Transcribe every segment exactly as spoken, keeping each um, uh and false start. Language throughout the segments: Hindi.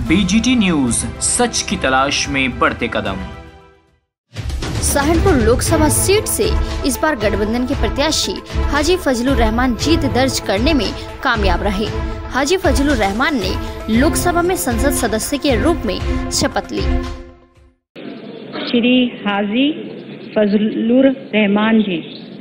बीजीटी न्यूज, सच की तलाश में बढ़ते कदम। सहारनपुर लोकसभा सीट से इस बार गठबंधन के प्रत्याशी हाजी फजलुर रहमान जीत दर्ज करने में कामयाब रहे। हाजी फजलुर रहमान ने लोकसभा में संसद सदस्य के रूप में शपथ ली। श्री हाजी फजलुर रहमान जी।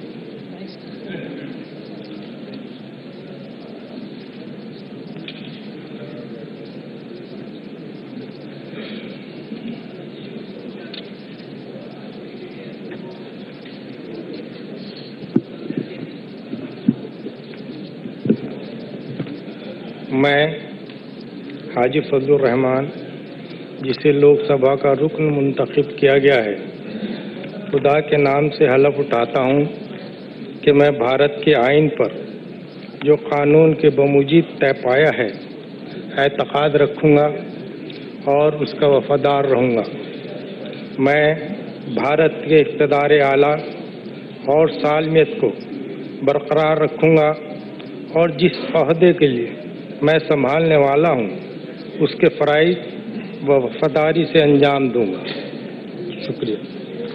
मैं हाजी फजलुर रहमान, जिसे लोकसभा का रुकन मुंतखब किया गया है, खुदा के नाम से हलफ उठाता हूँ कि मैं भारत के आईन पर जो कानून के बमुजीब तय पाया है एतक़ाद रखूँगा और उसका वफादार रहूँगा। मैं भारत के इक़्तिदार आला और सालमियत को बरकरार रखूँगा और जिस ओहदे के लिए मैं संभालने वाला हूँ उसके फ़राइज़ व वफादारी से अंजाम दूंगा। शुक्रिया।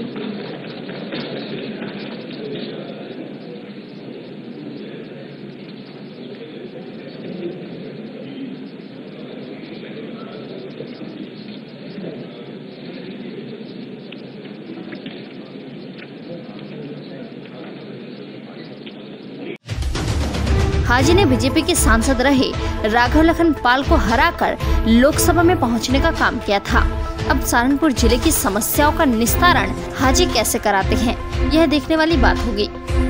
हाजी ने बीजेपी के सांसद रहे राघव लखन पाल को हराकर लोकसभा में पहुंचने का काम किया था। अब सहारनपुर जिले की समस्याओं का निस्तारण हाजी कैसे कराते हैं, यह देखने वाली बात होगी।